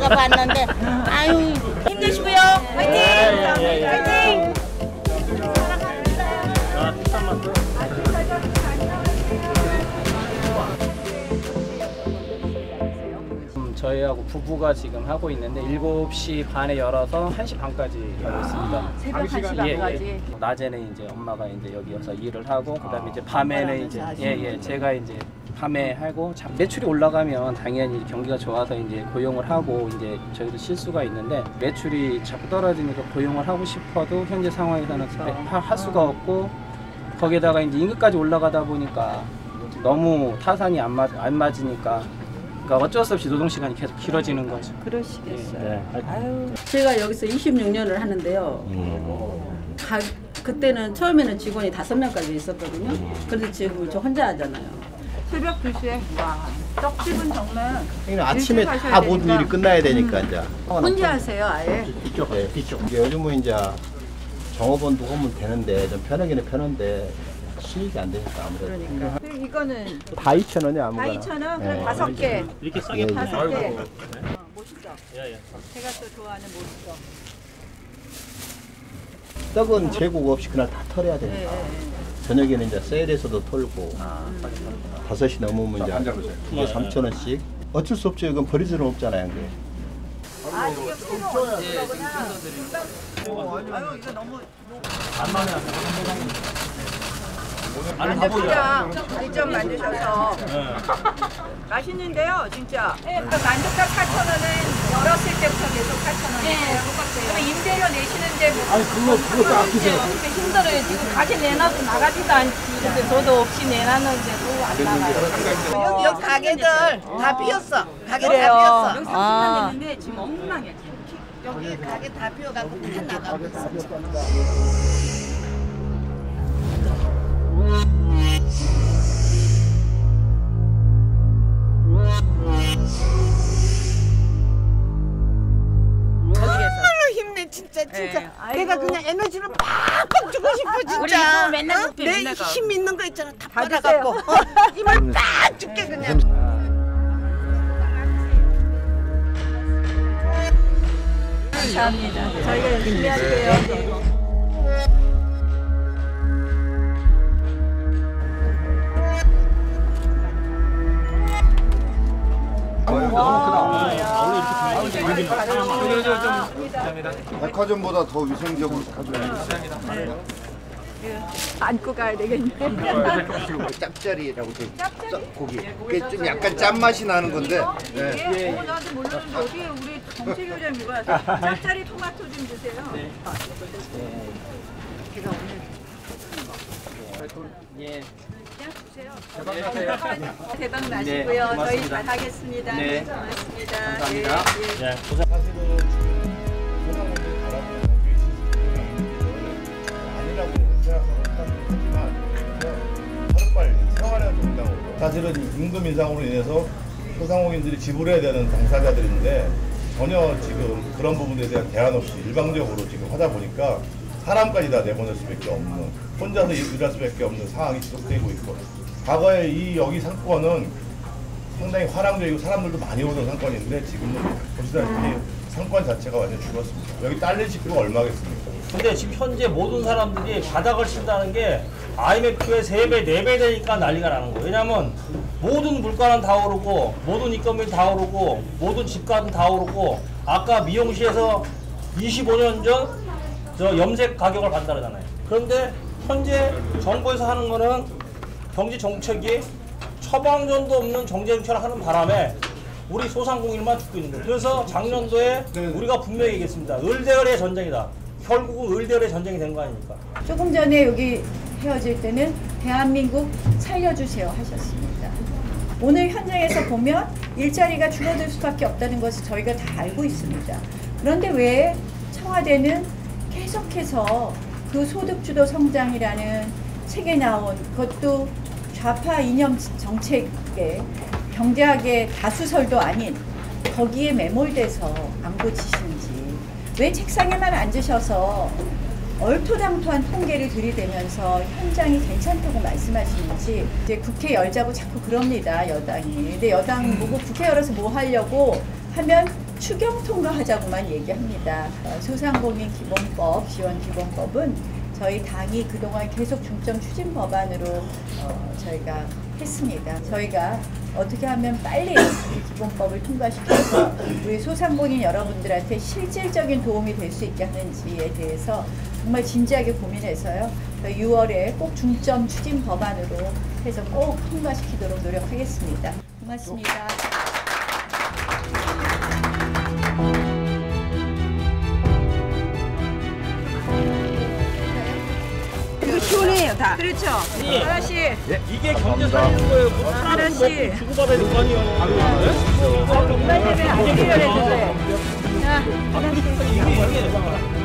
내가 봤는데 아유 힘내시고요. 화이팅! 화이팅! 저희하고 부부가 지금 하고 있는데 7시 반에 열어서 1시 반까지 하고 있습니다. 새벽 1시 반까지? 낮에는 이제 엄마가 이제 여기서 일을 하고 그다음에 이제 밤에는 이제 제가 이제 밤에 하고 매출이 올라가면 당연히 경기가 좋아서 이제 고용을 하고 이제 저희도 실수가 있는데 매출이 자꾸 떨어지니까 고용을 하고 싶어도 현재 상황에서는 할 수가 없고 거기다가 이제 임금까지 올라가다 보니까 너무 타산이 안 맞으니까 그러니까 어쩔 수 없이 노동 시간이 계속 길어지는 거죠. 그러시겠어요. 아유, 제가 여기서 26년을 하는데요. 그때는 처음에는 직원이 5명까지 있었거든요. 그런데 지금 저 혼자 하잖아요. 새벽 2시에 와, 떡집은 정말 아침에 다 모든 일이 끝나야 되니까 이제 혼자 하세요, 아예? 뒤쪽. 이게 요즘은 이제 종업원도 오면 되는데 좀 편하기는 편한데 수익이 안 되니까 아무래도. 그러니까. 이거는 다 2,000원이 아무거나. 다 2,000원? 그럼 5개. 이렇게 싸게 파네. 5개. 멋있다. 제가 또 좋아하는 모시떡. 떡은 재고 없이 그날 다 털어야 되니까. 저녁에는 이제 세일에서도 털고 5시 넘으면 이제 2개 3,000원씩. 어쩔 수 없죠. 이건 버릴 수는 없잖아요. 이게. 아, 지금 새로 오신 거구나. 아유, 이거 너무 안만에 만두피랑 직접 만드셔서 맛있는데요, 진짜. 만두값 4,000원은 열었을 때부터 계속 4,000원이에요. 그럼 임대료 내시는데 뭐? 아니 그거 다 아끼세요. 힘들어요. 지금 가게 내놔도 나가지도 않지. 근데 저도 없이 내놨는데도 안 나가요. 여기 가게들 다 비었어. 가게 그래요? 다 비었어. 여기 30만 됐는데 지금 엉망이야. 여기 가게 다 비어갖고 다 나가고 있어. 정말로 힘내 진짜. 내가 그냥 에너지를 팍팍 주고 싶어 진짜. 맨날 내 힘 있는 거 있잖아 다 빨아갖고 힘을 팍 줄게 그냥. 감사합니다. 저희가 열심히 할게요. 백화점보다 더 위생적으로 가져와요. 안고 가야 되겠네. 짭짜리라고 돼. 고기. 그게 좀 약간 짠맛이 나는 건데. 네. 나도 몰랐는데 어디에 우리 정책위원장님 이거 짭짜리 토마토 좀 주세요. 제가 오늘 예. 주세요. 대박 나시고요. 저희 잘 하겠습니다. 네. 고맙습니다. 감사합니다. 예. 사실은 소상공인들이 바라보는 경기의 시스템이 아니라고 생각하지만 하루빨리 생활의 정당으로 사실은 임금 인상으로 인해서 소상공인들이 지불해야 되는 당사자들인데 전혀 지금 그런 부분에 대한 대안 없이 일방적으로 지금 하다 보니까 사람까지 다 내보낼 수밖에 없는 혼자서 일할 수밖에 없는 상황이 지속되고 있고 과거에 이 여기 상권은 상당히 화랑적이고 사람들도 많이 오던 상권인데 지금은 보시다시피 상권 자체가 완전 죽었습니다. 여기 딸린 식구가 얼마겠습니까? 근데 지금 현재 모든 사람들이 바닥을 친다는 게 IMF의 3배, 4배 되니까 난리가 나는 거예요. 왜냐면 모든 물가는 다 오르고 모든 인건비 다 오르고 모든 집값은 다 오르고 아까 미용실에서 25년 전 저 염색 가격을 반다르잖아요. 그런데 현재 정부에서 하는 거는 경제 정책이 처방전도 없는 경제 정책을 하는 바람에 우리 소상공인만 죽고 있는 거예요. 그래서 작년도에 우리가 분명히 얘기했습니다. 을대을의 전쟁이다. 결국은 을대을의 전쟁이 된 거 아닙니까? 조금 전에 여기 헤어질 때는 대한민국 살려주세요 하셨습니다. 오늘 현장에서 보면 일자리가 줄어들 수밖에 없다는 것을 저희가 다 알고 있습니다. 그런데 왜 청와대는 계속해서 그 소득주도 성장이라는 책에 나온 그것도 좌파 이념 정책에 경제학의 다수설도 아닌 거기에 매몰돼서 안 고치시는지 왜 책상에만 앉으셔서 얼토당토한 통계를 들이대면서 현장이 괜찮다고 말씀하시는지 이제 국회 열자고 자꾸 그럽니다 여당이. 근데 여당 보고 국회 열어서 뭐 하려고 하면 추경 통과하자고만 얘기합니다. 소상공인 기본법, 지원 기본법은 저희 당이 그동안 계속 중점 추진 법안으로 저희가 했습니다. 저희가 어떻게 하면 빨리 이 기본법을 통과시켜서 우리 소상공인 여러분들한테 실질적인 도움이 될 수 있게 하는지에 대해서 정말 진지하게 고민해서요. 6월에 꼭 중점 추진 법안으로 해서 꼭 통과시키도록 노력하겠습니다. 고맙습니다. 시원해요 다. 그렇죠. 예. 하나씩. 이게 경제 살리는 거예요. 뭐 하나씩. 주고받아야 될 거 아니에요. 정말 되면 아주 필요해졌어요. 자, 이게